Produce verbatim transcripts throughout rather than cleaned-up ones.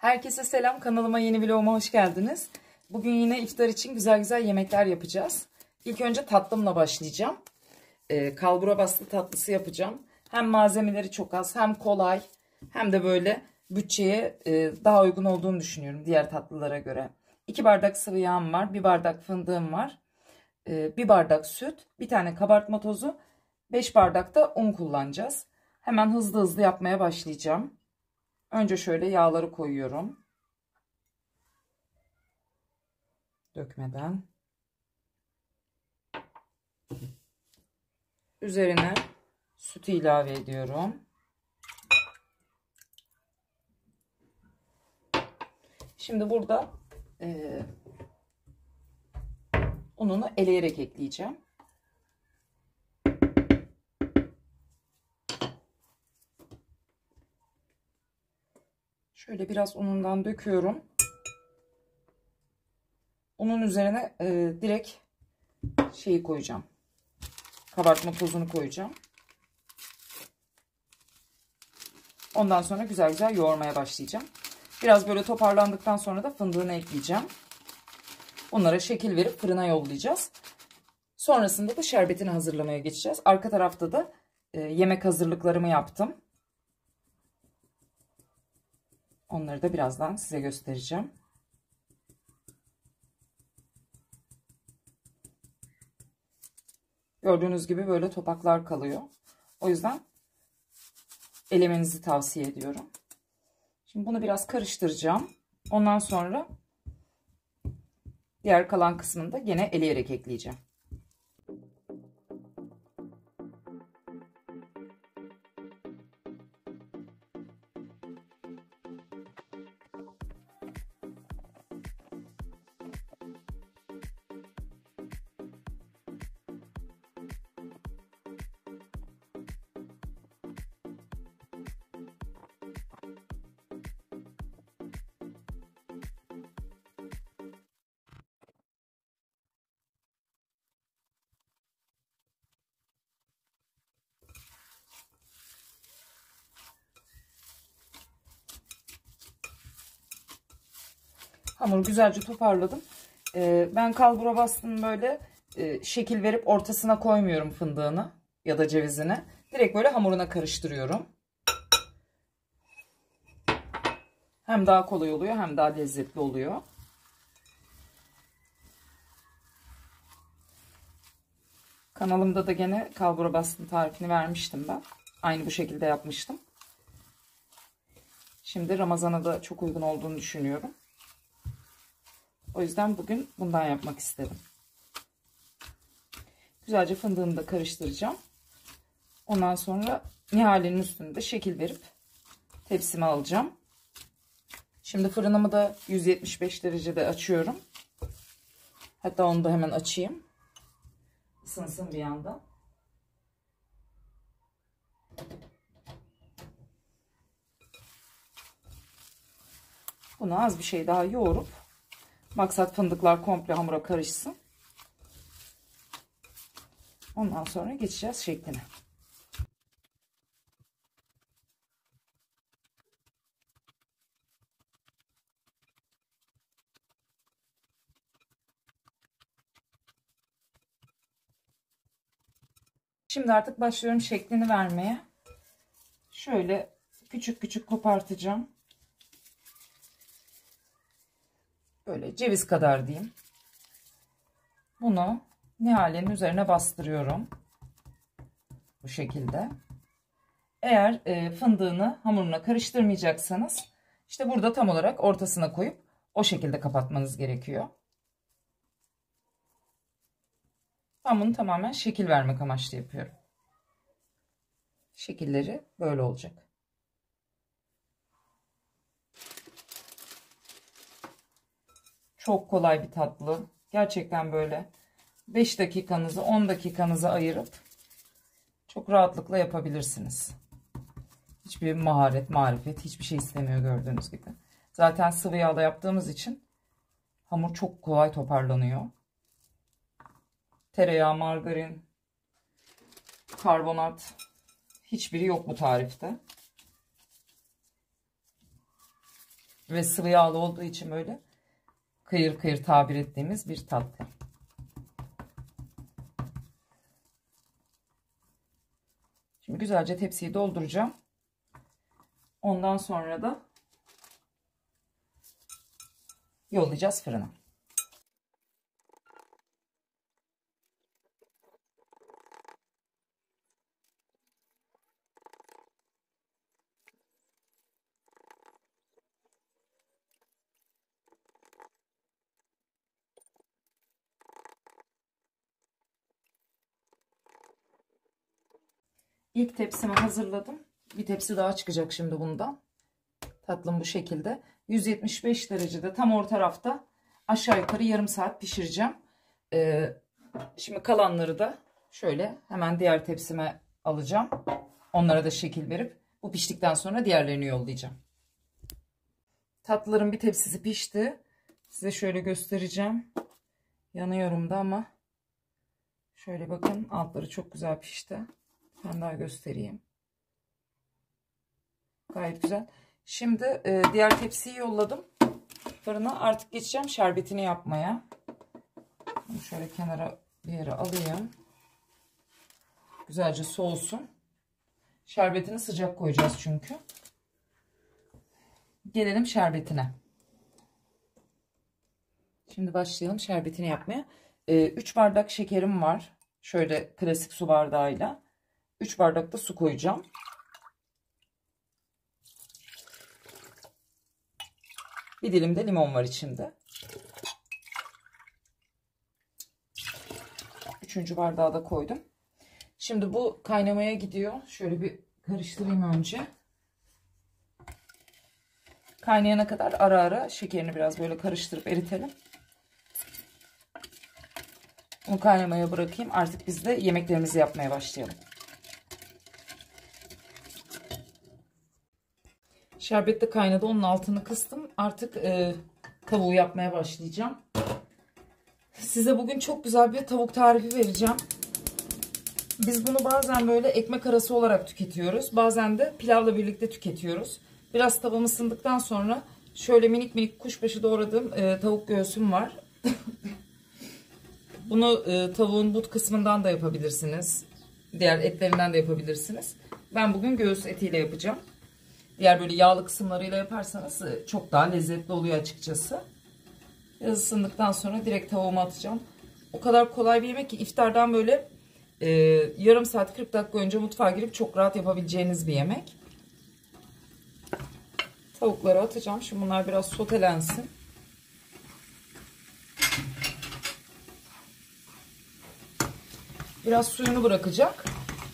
Herkese selam, kanalıma yeni vloguma hoş geldiniz. Bugün yine iftar için güzel güzel yemekler yapacağız. İlk önce tatlımla başlayacağım. Ee, kalbura bastı tatlısı yapacağım. Hem malzemeleri çok az, hem kolay, hem de böyle bütçeye e, daha uygun olduğunu düşünüyorum diğer tatlılara göre. iki bardak sıvı yağım var, bir bardak fındığım var, e, bir bardak süt, bir tane kabartma tozu, beş bardak da un kullanacağız. Hemen hızlı hızlı yapmaya başlayacağım. Önce şöyle yağları koyuyorum. Dökmeden. Üzerine sütü ilave ediyorum. Şimdi burada e, ununu eleyerek ekleyeceğim. Şöyle biraz unundan döküyorum. Unun üzerine e, direkt şeyi koyacağım. Kabartma tozunu koyacağım. Ondan sonra güzel güzel yoğurmaya başlayacağım. Biraz böyle toparlandıktan sonra da fındığını ekleyeceğim. Onlara şekil verip fırına yollayacağız. Sonrasında da şerbetini hazırlamaya geçeceğiz. Arka tarafta da e, yemek hazırlıklarımı yaptım. Onları da birazdan size göstereceğim. Gördüğünüz gibi böyle topaklar kalıyor. O yüzden elemenizi tavsiye ediyorum. Şimdi bunu biraz karıştıracağım. Ondan sonra diğer kalan kısmını da gene eleyerek ekleyeceğim. Hamuru güzelce toparladım. Ee, ben kalbura bastım böyle e, şekil verip ortasına koymuyorum fındığını ya da cevizini. Direkt böyle hamuruna karıştırıyorum. Hem daha kolay oluyor hem daha lezzetli oluyor. Kanalımda da gene kalbura bastım tarifini vermiştim ben. Aynı bu şekilde yapmıştım. Şimdi Ramazan'a da çok uygun olduğunu düşünüyorum. O yüzden bugün bundan yapmak istedim. Güzelce fındığını da karıştıracağım. Ondan sonra nihalinin üstünde şekil verip tepsime alacağım. Şimdi fırınımı da yüz yetmiş beş derecede açıyorum. Hatta onu da hemen açayım. Isınsın bir yandan. Bunu az bir şey daha yoğurup maksat fındıklar komple hamura karışsın. Ondan sonra geçeceğiz şekline. Şimdi artık başlıyorum şeklini vermeye. Şöyle küçük küçük kopartacağım. Böyle ceviz kadar diyeyim. Bunu nihalinin üzerine bastırıyorum. Bu şekilde. Eğer e, fındığını hamuruna karıştırmayacaksanız işte burada tam olarak ortasına koyup o şekilde kapatmanız gerekiyor. Ben bunu tamamen şekil vermek amaçlı yapıyorum. Şekilleri böyle olacak. Çok kolay bir tatlı. Gerçekten böyle beş dakikanızı on dakikanızı ayırıp çok rahatlıkla yapabilirsiniz. Hiçbir maharet, marifet, hiçbir şey istemiyor gördüğünüz gibi. Zaten sıvı yağla yaptığımız için hamur çok kolay toparlanıyor. Tereyağı, margarin, karbonat hiçbiri yok bu tarifte. ve sıvı yağlı olduğu için böyle kıyır kıyır tabir ettiğimiz bir tatlı. Şimdi güzelce tepsiyi dolduracağım. Ondan sonra da yollayacağız fırına. İlk tepsimi hazırladım. Bir tepsi daha çıkacak şimdi bundan. Tatlım bu şekilde. yüz yetmiş beş derecede tam orta rafta aşağı yukarı yarım saat pişireceğim. Ee, şimdi kalanları da şöyle hemen diğer tepsime alacağım. Onlara da şekil verip bu piştikten sonra diğerlerini yollayacağım. Tatlıların bir tepsisi pişti. Size şöyle göstereceğim. Yanıyorum da ama şöyle bakın, altları çok güzel pişti. Ben daha göstereyim. Gayet güzel. Şimdi e, diğer tepsiyi yolladım fırına. Artık geçeceğim şerbetini yapmaya. Bunu şöyle kenara bir yere alayım. Güzelce soğusun. Şerbetini sıcak koyacağız çünkü. Gelelim şerbetine. Şimdi başlayalım şerbetini yapmaya. E, üç bardak şekerim var. Şöyle klasik su bardağıyla. üç bardak da su koyacağım. Bir dilim de limon var içinde. Üçüncü bardağı da koydum. Şimdi bu kaynamaya gidiyor. Şöyle bir karıştırayım önce. Kaynayana kadar ara ara şekerini biraz böyle karıştırıp eritelim. Bunu kaynamaya bırakayım. Artık biz de yemeklerimizi yapmaya başlayalım. Şerbet de kaynadı. Onun altını kıstım. Artık e, tavuğu yapmaya başlayacağım. Size bugün çok güzel bir tavuk tarifi vereceğim. Biz bunu bazen böyle ekmek arası olarak tüketiyoruz. Bazen de pilavla birlikte tüketiyoruz. Biraz tavam ısındıktan sonra şöyle minik minik kuşbaşı doğradığım e, tavuk göğsüm var. Bunu e, tavuğun but kısmından da yapabilirsiniz. Diğer etlerinden de yapabilirsiniz. Ben bugün göğüs etiyle yapacağım. Diğer böyle yağlı kısımlarıyla yaparsanız e, çok daha lezzetli oluyor açıkçası. Biraz ısındıktan sonra direkt tavuğuma atacağım. O kadar kolay bir yemek ki iftardan böyle e, yarım saat kırk dakika önce mutfağa girip çok rahat yapabileceğiniz bir yemek. Tavukları atacağım. Şimdi bunlar biraz sotelensin. Biraz suyunu bırakacak.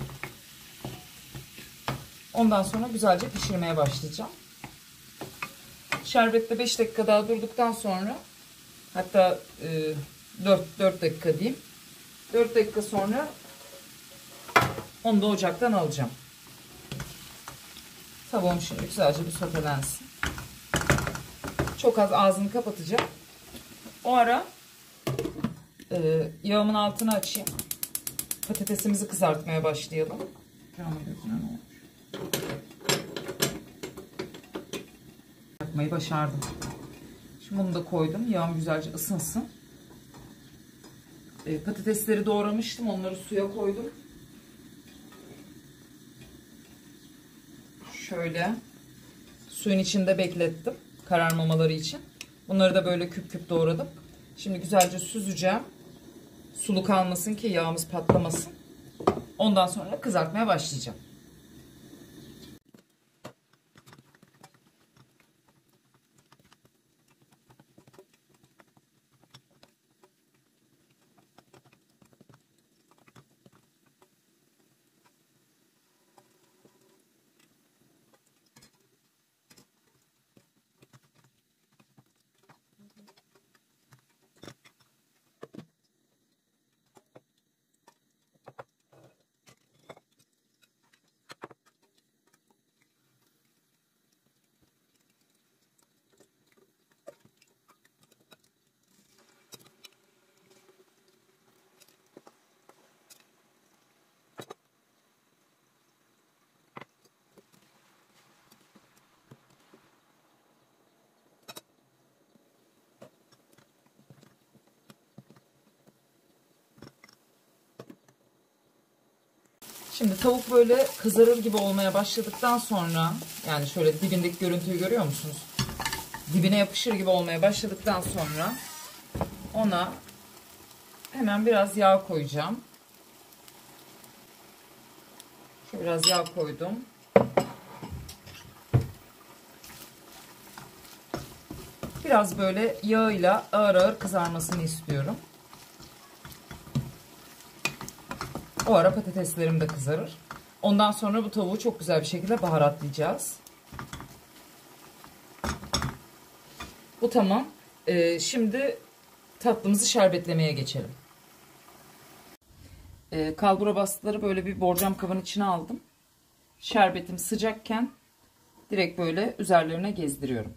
Ondan sonra güzelce pişirmeye başlayacağım. Şerbette beş dakika daha durduktan sonra, hatta e, dört, dört dakika diyeyim. dört dakika sonra onu da ocaktan alacağım. Tavuğum şimdi güzelce bir sotelensin. Çok az ağzını kapatacağım. O ara e, yağımın altını açayım. Patatesimizi kızartmaya başlayalım. Yapmayı başardım. Şimdi bunu da koydum. Yağım güzelce ısınsın. E, patatesleri doğramıştım. Onları suya koydum. Şöyle suyun içinde beklettim. Kararmamaları için. Bunları da böyle küp küp doğradım. Şimdi güzelce süzeceğim. Sulu kalmasın ki yağımız patlamasın. Ondan sonra kızartmaya başlayacağım. Şimdi tavuk böyle kızarır gibi olmaya başladıktan sonra, yani şöyle dibindeki görüntüyü görüyor musunuz? Dibine yapışır gibi olmaya başladıktan sonra ona hemen biraz yağ koyacağım. Şöyle biraz yağ koydum. Biraz böyle yağıyla ağır ağır kızarmasını istiyorum. O ara patateslerim de kızarır. Ondan sonra bu tavuğu çok güzel bir şekilde baharatlayacağız. Bu tamam. Ee, şimdi tatlımızı şerbetlemeye geçelim. Ee, kalbura bastıları böyle bir borcam kabın içine aldım. Şerbetim sıcakken direkt böyle üzerlerine gezdiriyorum.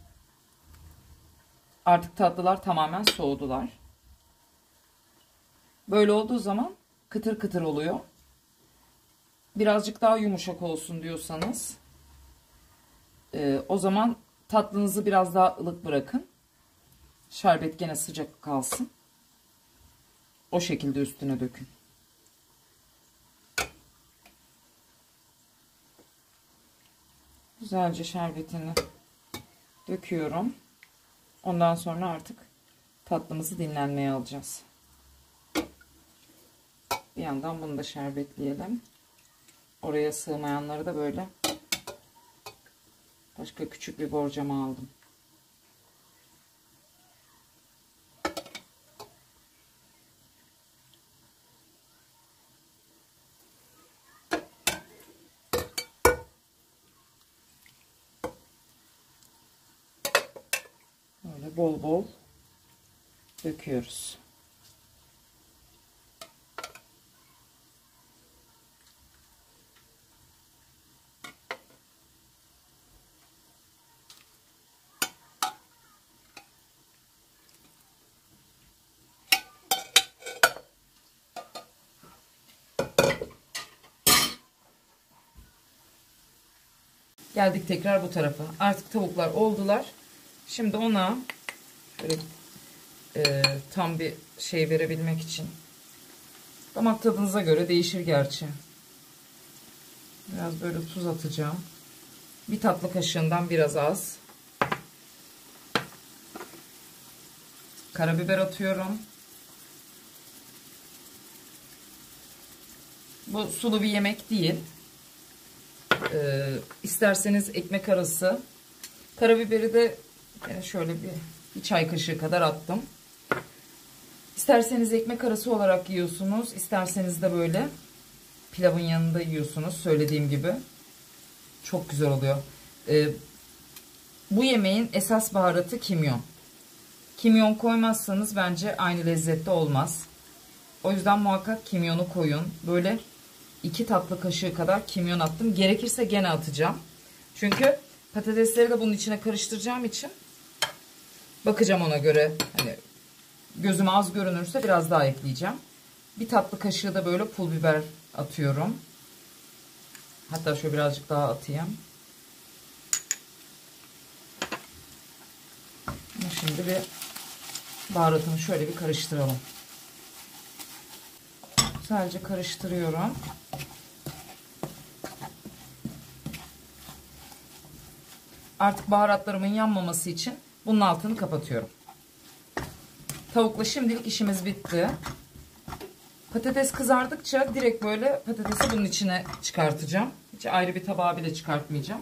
Artık tatlılar tamamen soğudular. Böyle olduğu zaman kıtır kıtır oluyor. Birazcık daha yumuşak olsun diyorsanız e, o zaman tatlınızı biraz daha ılık bırakın. Şerbet gene sıcak kalsın. O şekilde üstüne dökün. Güzelce şerbetini döküyorum. Ondan sonra artık tatlımızı dinlenmeye alacağız. Bir yandan bunu da şerbetleyelim. Oraya sığmayanları da böyle başka küçük bir borcama aldım. Böyle bol bol döküyoruz. Geldik tekrar bu tarafa. Artık tavuklar oldular. Şimdi ona böyle e, tam bir şey verebilmek için, damak tadınıza göre değişir gerçi, biraz böyle tuz atacağım. Bir tatlı kaşığından biraz az. Karabiber atıyorum. Bu sulu bir yemek değil. Ee, isterseniz ekmek arası. Karabiberi de şöyle bir, bir çay kaşığı kadar attım. İsterseniz ekmek arası olarak yiyorsunuz. İsterseniz de böyle pilavın yanında yiyorsunuz. Söylediğim gibi. Çok güzel oluyor. Ee, bu yemeğin esas baharatı kimyon. Kimyon koymazsanız bence aynı lezzette olmaz. O yüzden muhakkak kimyonu koyun. Böyle iki tatlı kaşığı kadar kimyon attım. Gerekirse gene atacağım. Çünkü patatesleri de bunun içine karıştıracağım için bakacağım ona göre. Hani gözüme az görünürse biraz daha ekleyeceğim. Bir tatlı kaşığı da böyle pul biber atıyorum. Hatta şöyle birazcık daha atayım. Şimdi bir baharatını şöyle bir karıştıralım. Sadece karıştırıyorum. Artık baharatlarımın yanmaması için bunun altını kapatıyorum. Tavukla şimdilik işimiz bitti. Patates kızardıkça direkt böyle patatesi bunun içine çıkartacağım. Hiç ayrı bir tabağa bile çıkartmayacağım.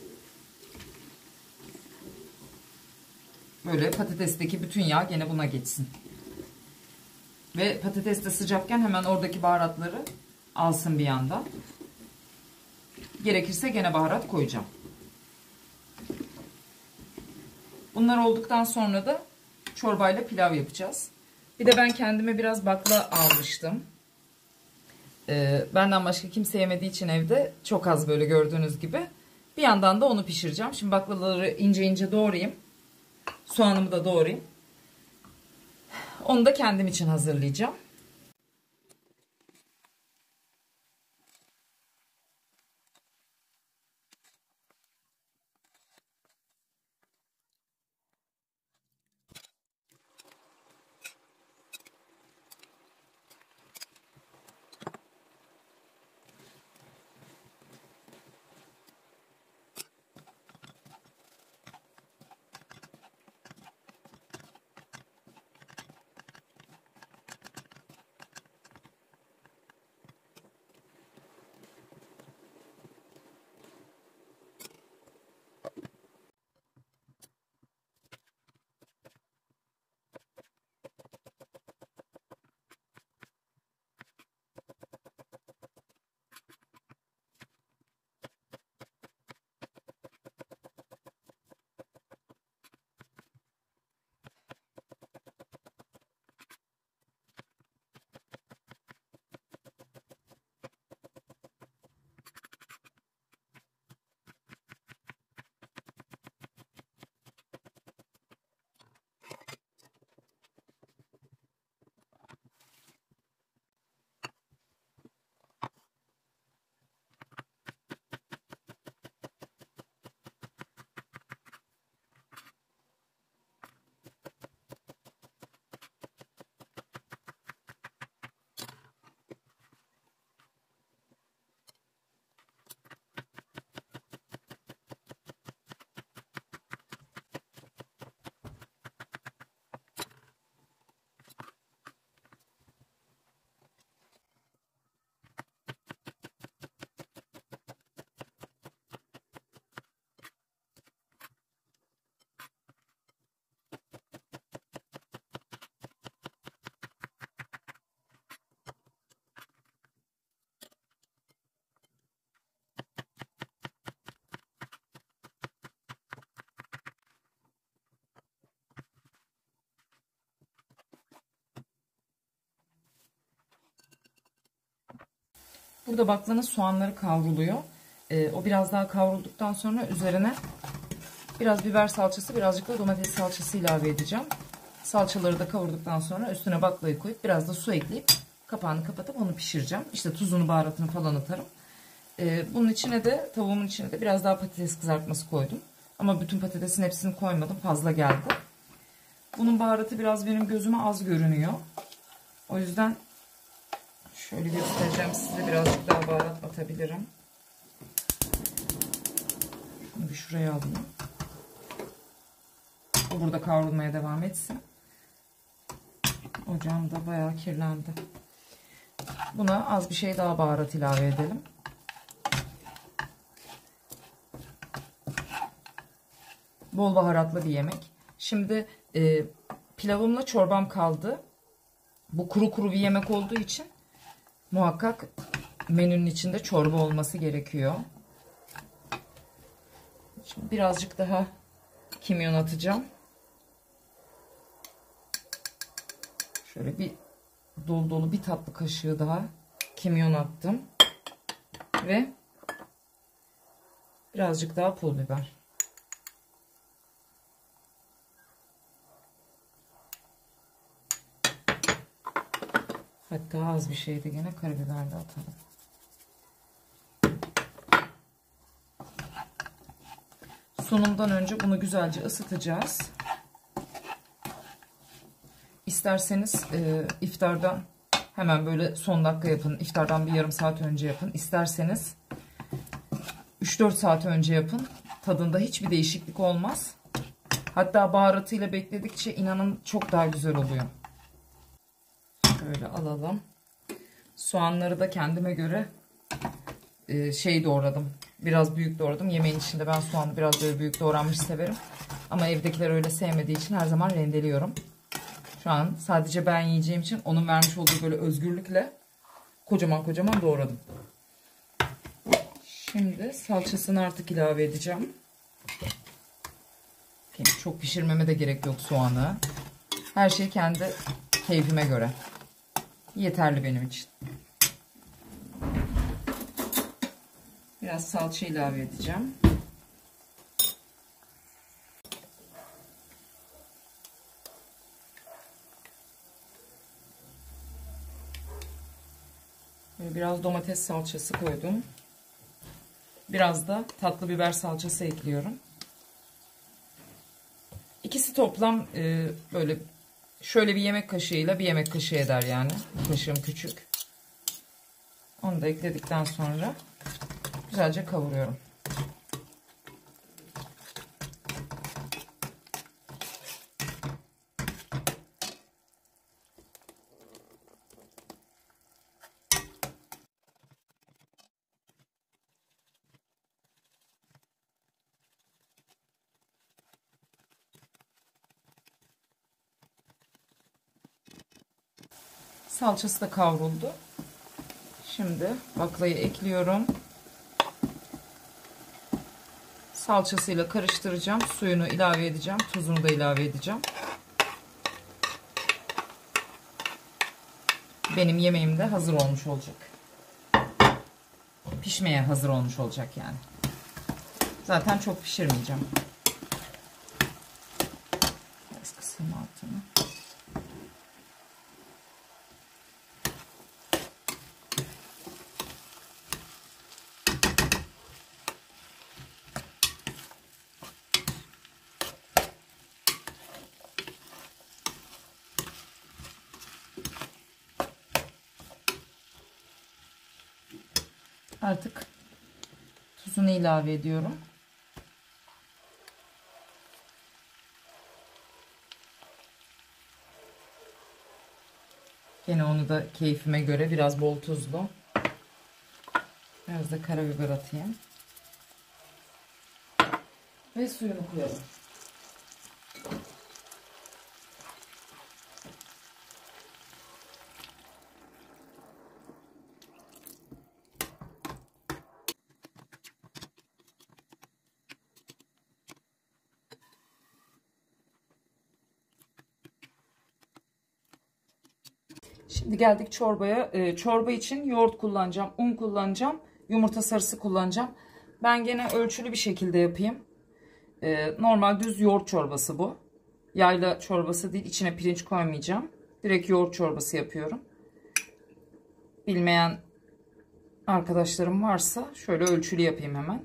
Böyle patatesteki bütün yağ gene buna geçsin. Ve patates de sıcakken hemen oradaki baharatları alsın bir yandan. Gerekirse gene baharat koyacağım. Bunlar olduktan sonra da çorbayla pilav yapacağız. Bir de ben kendime biraz bakla almıştım. Ee, benden başka kimse yemediği için evde çok az, böyle gördüğünüz gibi. Bir yandan da onu pişireceğim. Şimdi baklaları ince ince doğrayayım. Soğanımı da doğrayayım. Onu da kendim için hazırlayacağım. Burada baklanın soğanları kavruluyor. Ee, o biraz daha kavrulduktan sonra üzerine biraz biber salçası, birazcık da domates salçası ilave edeceğim. Salçaları da kavurduktan sonra üstüne baklayı koyup biraz da su ekleyip kapağını kapatıp onu pişireceğim. İşte tuzunu, baharatını falan atarım. Ee, bunun içine de, tavuğumun içine de biraz daha patates kızartması koydum. Ama bütün patatesin hepsini koymadım. Fazla geldi. Bunun baharatı biraz benim gözüme az görünüyor. O yüzden şöyle göstereceğim size, birazcık daha baharat atabilirim. Şunu bir şuraya alayım. O burada kavrulmaya devam etsin. Ocağım da bayağı kirlendi. Buna az bir şey daha baharat ilave edelim. Bol baharatlı bir yemek. Şimdi e, pilavımla çorbam kaldı. Bu kuru kuru bir yemek olduğu için muhakkak menünün içinde çorba olması gerekiyor. Şimdi birazcık daha kimyon atacağım. Şöyle bir dolu dolu bir tatlı kaşığı daha kimyon attım. Ve birazcık daha pul biber. Hatta az bir şey de gene karabiber de atalım. Sunumdan önce bunu güzelce ısıtacağız. İsterseniz e, iftardan hemen böyle son dakika yapın. İftardan bir yarım saat önce yapın. İsterseniz üç dört saat önce yapın. Tadında hiçbir değişiklik olmaz. Hatta baharatıyla bekledikçe inanın çok daha güzel oluyor. Şöyle alalım. Soğanları da kendime göre e, şey doğradım. Biraz büyük doğradım. Yemeğin içinde ben soğanı biraz böyle büyük doğranmış severim. Ama evdekiler öyle sevmediği için her zaman rendeliyorum. Şu an sadece ben yiyeceğim için onun vermiş olduğu böyle özgürlükle kocaman kocaman doğradım. Şimdi salçasını artık ilave edeceğim. Çok pişirmeme de gerek yok soğanı. Her şey kendi keyfime göre. Yeterli benim için. Biraz salça ilave edeceğim. Biraz domates salçası koydum. Biraz da tatlı biber salçası ekliyorum. İkisi toplam e, böyle şöyle bir yemek kaşığıyla bir yemek kaşığı eder yani. Bu kaşığım küçük. Onu da ekledikten sonra güzelce kavuruyorum. Salçası da kavruldu. Şimdi baklayı ekliyorum. Salçasıyla karıştıracağım. Suyunu ilave edeceğim. Tuzunu da ilave edeceğim. Benim yemeğim de hazır olmuş olacak. Pişmeye hazır olmuş olacak yani. Zaten çok pişirmeyeceğim. Biraz kısayım altını. Artık tuzunu ilave ediyorum. Gene onu da keyfime göre biraz bol tuzlu. Biraz da karabiber atayım. Ve suyunu koyalım. Şimdi geldik çorbaya. Ee, çorba için yoğurt kullanacağım, un kullanacağım, yumurta sarısı kullanacağım. Ben gene ölçülü bir şekilde yapayım. Ee, normal düz yoğurt çorbası bu. Yayla çorbası değil, içine pirinç koymayacağım. Direkt yoğurt çorbası yapıyorum. Bilmeyen arkadaşlarım varsa şöyle ölçülü yapayım hemen.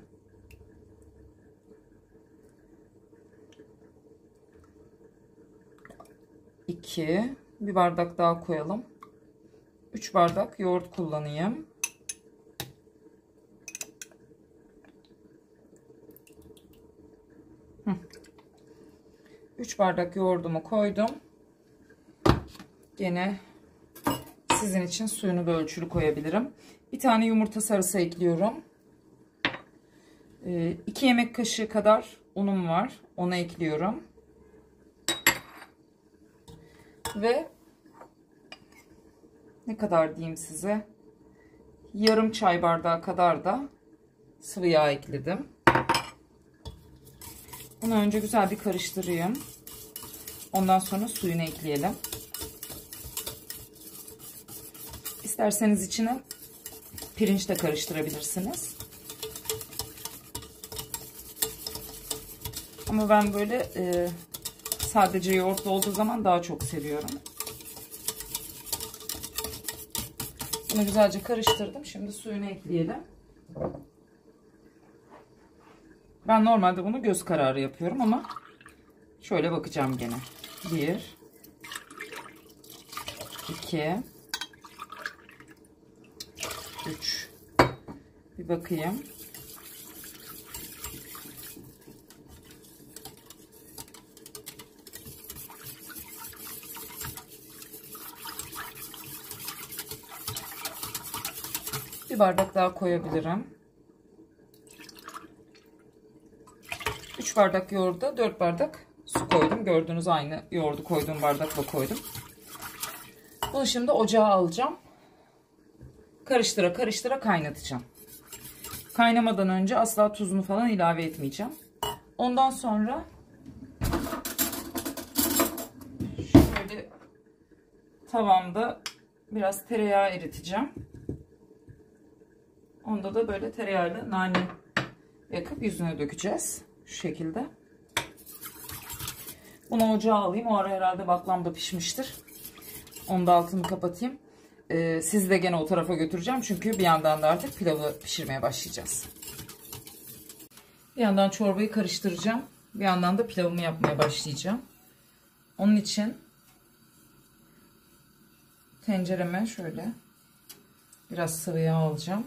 iki, bir bardak daha koyalım. üç bardak yoğurt kullanayım. üç bardak yoğurdumu koydum. Gene sizin için suyunu da ölçülü koyabilirim. Bir tane yumurta sarısı ekliyorum. iki yemek kaşığı kadar unum var. Onu ekliyorum. Ve ne kadar diyeyim size? Yarım çay bardağı kadar da sıvı yağ ekledim. Bunu önce güzel bir karıştırayım. Ondan sonra suyunu ekleyelim. İsterseniz içine pirinç de karıştırabilirsiniz. Ama ben böyle e, sadece yoğurtlu olduğu zaman daha çok seviyorum. Bunu güzelce karıştırdım. Şimdi suyunu ekleyelim. Ben normalde bunu göz kararı yapıyorum ama şöyle bakacağım gene. bir, iki, üç. Bir bakayım. Bir bardak daha koyabilirim. üç bardak yoğurda dört bardak su koydum. Gördüğünüz aynı yoğurdu koyduğum bardakla koydum. Bunu şimdi ocağa alacağım. Karıştıra karıştıra kaynatacağım. Kaynamadan önce asla tuzunu falan ilave etmeyeceğim. Ondan sonra şöyle tavamda biraz tereyağı eriteceğim. Onda da böyle tereyağıyla nane yakıp yüzüne dökeceğiz. Şu şekilde. Bunu ocağa alayım. O ara herhalde baklam da pişmiştir. Onu da altını kapatayım. Ee, sizi de gene o tarafa götüreceğim. Çünkü bir yandan da artık pilavı pişirmeye başlayacağız. Bir yandan çorbayı karıştıracağım. Bir yandan da pilavımı yapmaya başlayacağım. Onun için tencereme şöyle biraz sıvı yağ alacağım.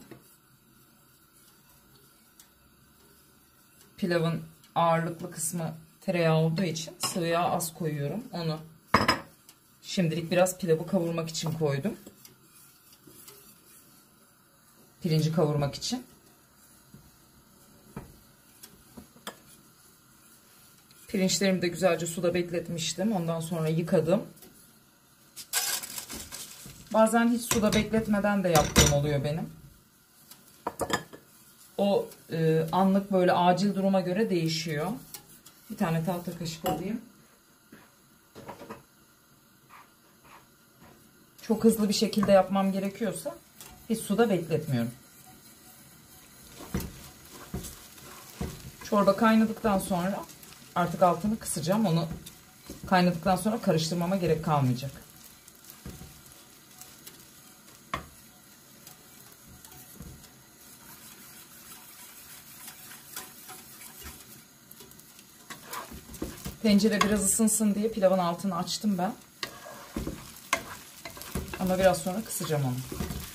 Pilavın ağırlıklı kısmı tereyağı olduğu için sıvı yağ az koyuyorum. Onu şimdilik biraz pilavı kavurmak için koydum. Pirinci kavurmak için. Pirinçlerimi de güzelce suda bekletmiştim. Ondan sonra yıkadım. Bazen hiç suda bekletmeden de yaptığım oluyor benim. O e, anlık böyle acil duruma göre değişiyor. Bir tane tahta kaşık alayım. Çok hızlı bir şekilde yapmam gerekiyorsa hiç suda bekletmiyorum. Çorba kaynadıktan sonra artık altını kısacağım. Onu kaynadıktan sonra karıştırmama gerek kalmayacak. Tencere biraz ısınsın diye pilavın altını açtım ben. Ama biraz sonra kısacağım onu.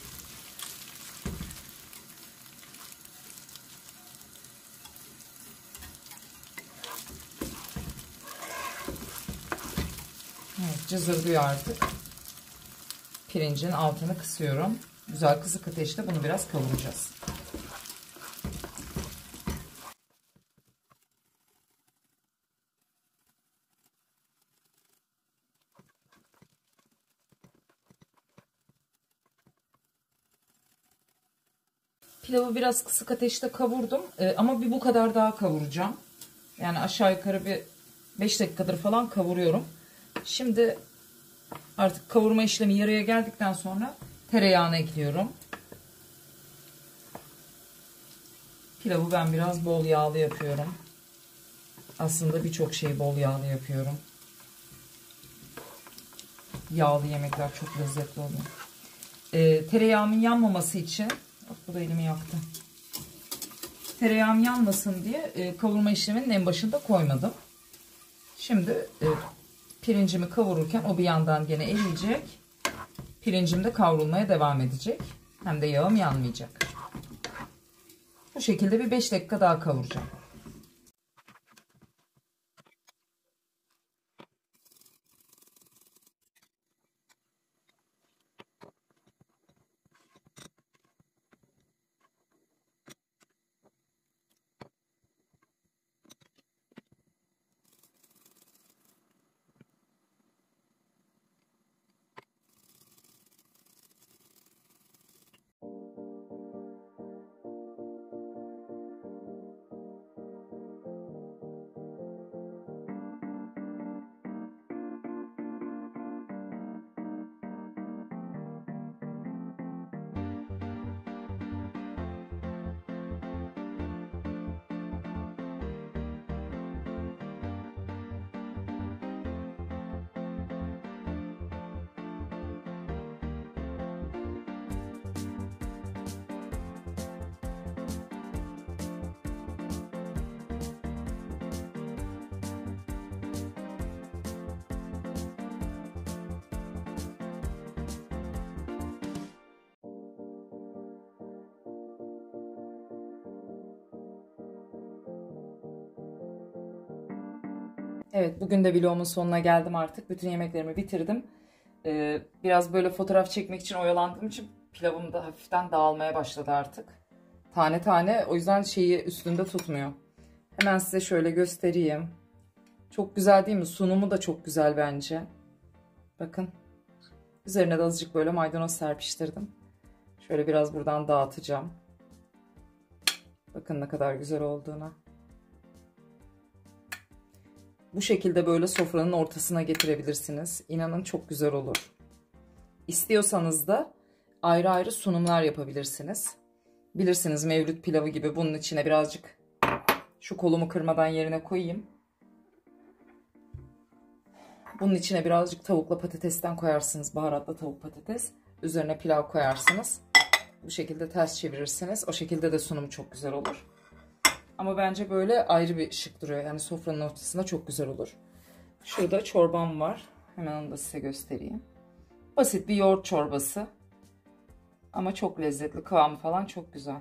Evet, cızırdıyor artık. Pirincin altını kısıyorum. Güzel kısık ateşte bunu biraz kavuracağız. Pilavı biraz kısık ateşte kavurdum. Ee, ama bir bu kadar daha kavuracağım. Yani aşağı yukarı bir beş dakikadır falan kavuruyorum. Şimdi Artık kavurma işlemi yarıya geldikten sonra tereyağını ekliyorum. Pilavı ben biraz bol yağlı yapıyorum. Aslında birçok şeyi bol yağlı yapıyorum. Yağlı yemekler çok lezzetli oluyor. Ee, tereyağımın yanmaması için, bak bu da elimi yaktı. Tereyağım yanmasın diye e, kavurma işleminin en başında koymadım. Şimdi e, pirincimi kavururken o bir yandan gene eriyecek. Pirincim de kavrulmaya devam edecek. Hem de yağım yanmayacak. Bu şekilde bir beş dakika daha kavuracağım. Evet, bugün de vlogumun sonuna geldim artık. Bütün yemeklerimi bitirdim. Ee, biraz böyle fotoğraf çekmek için oyalandığım için pilavım da hafiften dağılmaya başladı artık. Tane tane, o yüzden şeyi üstünde tutmuyor. Hemen size şöyle göstereyim. Çok güzel değil mi? Sunumu da çok güzel bence. Bakın. Üzerine de azıcık böyle maydanoz serpiştirdim. Şöyle biraz buradan dağıtacağım. Bakın ne kadar güzel olduğuna. Bu şekilde böyle sofranın ortasına getirebilirsiniz. İnanın çok güzel olur. İstiyorsanız da ayrı ayrı sunumlar yapabilirsiniz. Bilirsiniz, mevlüt pilavı gibi. Bunun içine birazcık şu kolumu kırmadan yerine koyayım. Bunun içine birazcık tavukla patatesten koyarsınız. Baharatlı tavuk patates. Üzerine pilav koyarsınız. Bu şekilde ters çevirirsiniz. O şekilde de sunumu çok güzel olur. Ama bence böyle ayrı bir şık duruyor. Yani sofranın ortasında çok güzel olur. Şurada çorbam var. Hemen onu da size göstereyim. Basit bir yoğurt çorbası. Ama çok lezzetli. Kıvamı falan çok güzel.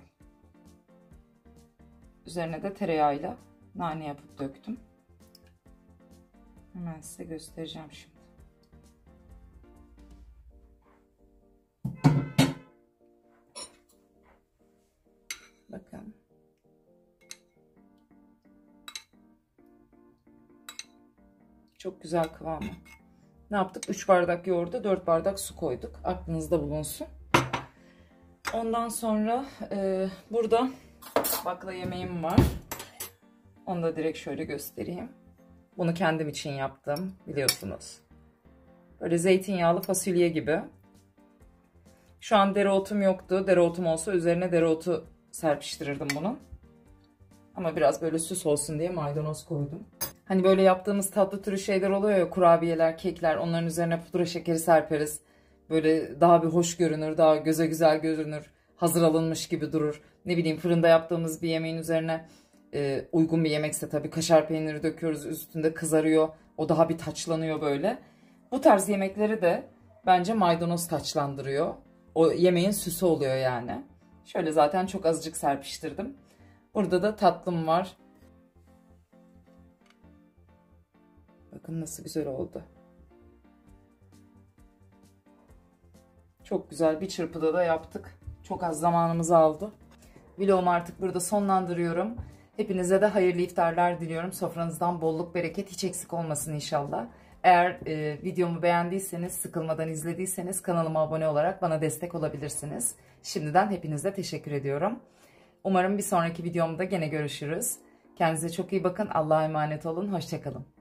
Üzerine de tereyağıyla nane yapıp döktüm. Hemen size göstereceğim şimdi. Bakın. Çok güzel kıvamı. Ne yaptık? üç bardak yoğurda dört bardak su koyduk. Aklınızda bulunsun. Ondan sonra e, burada bakla yemeğim var. Onu da direkt şöyle göstereyim. Bunu kendim için yaptım, biliyorsunuz. Böyle zeytinyağlı fasulye gibi. Şu an dereotum yoktu. Dereotum olsa üzerine dereotu serpiştirirdim bunun. Ama biraz böyle süs olsun diye maydanoz koydum. Hani böyle yaptığımız tatlı türü şeyler oluyor ya, kurabiyeler, kekler, onların üzerine pudra şekeri serperiz. Böyle daha bir hoş görünür, daha göze güzel görünür, hazır alınmış gibi durur. Ne bileyim, fırında yaptığımız bir yemeğin üzerine e, uygun bir yemekse tabii kaşar peyniri döküyoruz, üstünde kızarıyor. O daha bir taçlanıyor böyle. Bu tarz yemekleri de bence maydanoz taçlandırıyor. O yemeğin süsü oluyor yani. Şöyle zaten çok azıcık serpiştirdim. Burada da tatlım var. Bakın nasıl güzel oldu. Çok güzel bir çırpıda da yaptık. Çok az zamanımızı aldı. Vlogumu artık burada sonlandırıyorum. Hepinize de hayırlı iftarlar diliyorum. Sofranızdan bolluk bereket hiç eksik olmasın inşallah. Eğer e, videomu beğendiyseniz, sıkılmadan izlediyseniz kanalıma abone olarak bana destek olabilirsiniz. Şimdiden hepinize teşekkür ediyorum. Umarım bir sonraki videomda gene görüşürüz. Kendinize çok iyi bakın. Allah'a emanet olun. Hoşça kalın.